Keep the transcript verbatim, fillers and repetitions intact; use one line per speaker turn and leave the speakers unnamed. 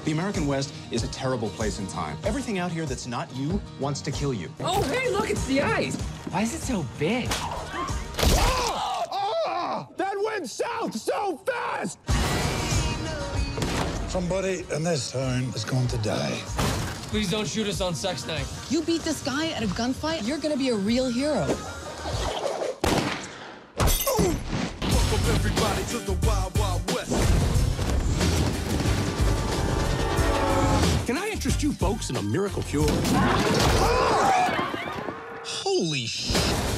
The American West is a terrible place in time. Everything out here that's not you wants to kill you.
Oh, hey, look, it's the ice. Why is it so big?
Oh! Oh! That went south so fast!
Somebody in this town is going to die.
Please don't shoot us on sex night.
You beat this guy at a gunfight, you're gonna be a real hero.
Welcome everybody to the Wild Wild West.
Can I interest you folks in a miracle cure?
Holy shit!